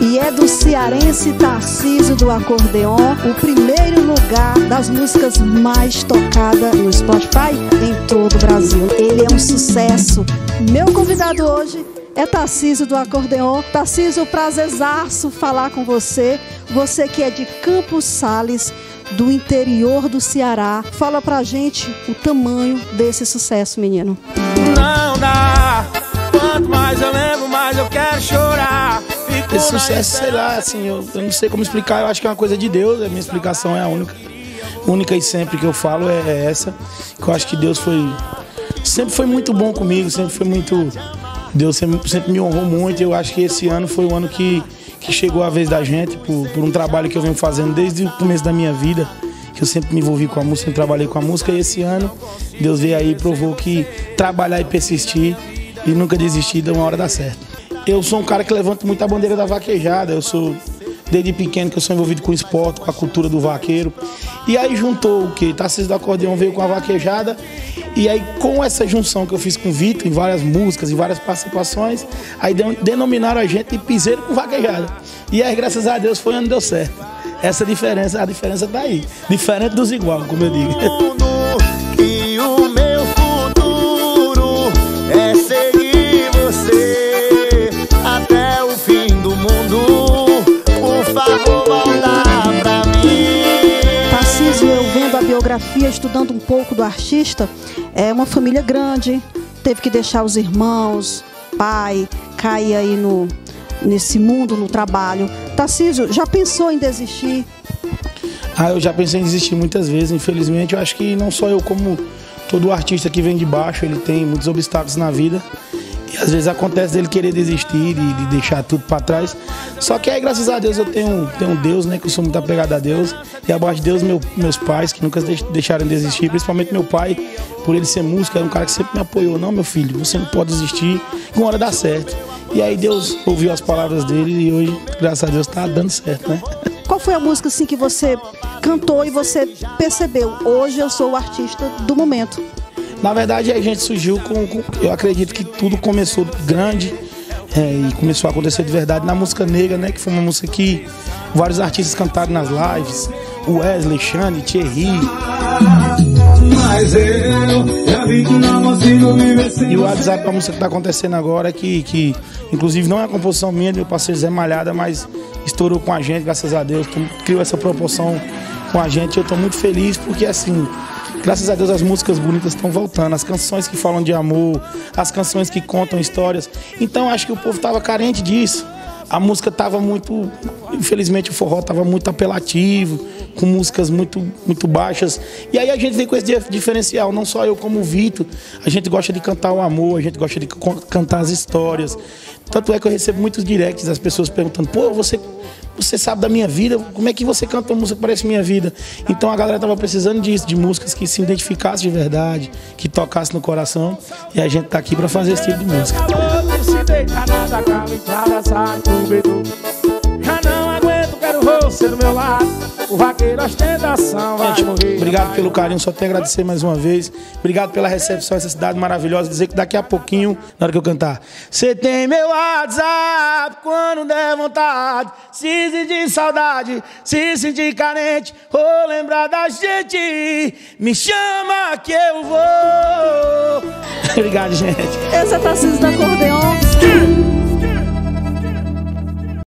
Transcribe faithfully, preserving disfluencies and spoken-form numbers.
E é do cearense Tarcísio do Acordeon, o primeiro lugar das músicas mais tocadas no Spotify em todo o Brasil. Ele é um sucesso. Meu convidado hoje é Tarcísio do Acordeon. Tarcísio, prazerzaço falar com você. Você que é de Campos Sales, do interior do Ceará. Fala pra gente o tamanho desse sucesso, menino. Não dá, quanto mais eu lembro, mais eu quero chorar. Ficou esse sucesso, sei lá, assim, eu, eu não sei como explicar, eu acho que é uma coisa de Deus, a minha explicação é a única. Única e sempre que eu falo é, é essa, que eu acho que Deus foi, sempre foi muito bom comigo, sempre foi muito, Deus sempre, sempre me honrou muito. Eu acho que esse ano foi o ano que, que chegou a vez da gente, por, por um trabalho que eu venho fazendo desde o começo da minha vida, que eu sempre me envolvi com a música, sempre trabalhei com a música, e esse ano Deus veio aí e provou que trabalhar e persistir e nunca desistir, de uma hora dá certo. Eu sou um cara que levanta muito a bandeira da vaquejada, eu sou, desde pequeno que eu sou envolvido com o esporte, com a cultura do vaqueiro. E aí juntou o quê? Tarcísio do Acordeon veio com a vaquejada, e aí com essa junção que eu fiz com o Vitor, em várias músicas, em várias participações, aí denominaram a gente de piseiro com vaquejada. E aí, graças a Deus, foi onde deu certo. Essa diferença, a diferença tá aí. Diferente dos igual, como eu digo. Que o meu futuro é seguir você até o fim do mundo. Por favor, volta pra mim. Tarcísio, eu vendo a biografia, estudando um pouco do artista, é uma família grande, teve que deixar os irmãos, pai, cair aí no, nesse mundo, no trabalho. Tarcísio, já pensou em desistir? Ah, eu já pensei em desistir muitas vezes, infelizmente. Eu acho que não só eu, como todo artista que vem de baixo, ele tem muitos obstáculos na vida. E às vezes acontece dele querer desistir, de, de deixar tudo pra trás. Só que aí, graças a Deus, eu tenho, tenho um Deus, né? Que eu sou muito apegado a Deus. E abaixo de Deus, meu, meus pais, que nunca deixaram de desistir. Principalmente meu pai, por ele ser músico, era um cara que sempre me apoiou. Não, meu filho, você não pode desistir, que uma hora dá certo. E aí Deus ouviu as palavras dele e hoje, graças a Deus, tá dando certo, né? Qual foi a música assim que você cantou e você percebeu? Hoje eu sou o artista do momento. Na verdade, a gente surgiu com, com... Eu acredito que tudo começou grande é, e começou a acontecer de verdade na música negra, né? Que foi uma música que vários artistas cantaram nas lives. O Wesley, Xande, Thierry. Mas eu já vi que não consigo viver sem. E o WhatsApp, a música que tá acontecendo agora, que, que inclusive não é a composição minha, do meu parceiro Zé Malhada, mas estourou com a gente, graças a Deus. Criou essa proporção com a gente. Eu tô muito feliz porque, assim, graças a Deus as músicas bonitas estão voltando. As canções que falam de amor, as canções que contam histórias. Então acho que o povo tava carente disso. A música tava muito, infelizmente o forró tava muito apelativo, com músicas muito, muito baixas. E aí a gente vem com esse diferencial, não só eu como o Vitor. A gente gosta de cantar o amor, a gente gosta de cantar as histórias. Tanto é que eu recebo muitos directs das pessoas perguntando: pô, você, você sabe da minha vida? Como é que você canta uma música que parece minha vida? Então a galera tava precisando disso, de músicas que se identificassem de verdade, que tocassem no coração. E a gente tá aqui pra fazer esse tipo de música. Já não aguento, quero você do meu lado. O vaqueiro ostentação vai morrer. Obrigado pelo carinho, só tenho a agradecer mais uma vez. Obrigado pela recepção, essa cidade maravilhosa. Dizer que daqui a pouquinho, na hora que eu cantar, você tem meu WhatsApp quando der vontade. Se sentir saudade, se sentir carente, ou lembrar da gente, me chama que eu vou. Obrigado, gente. Esse é Tarcísio do Acordeon.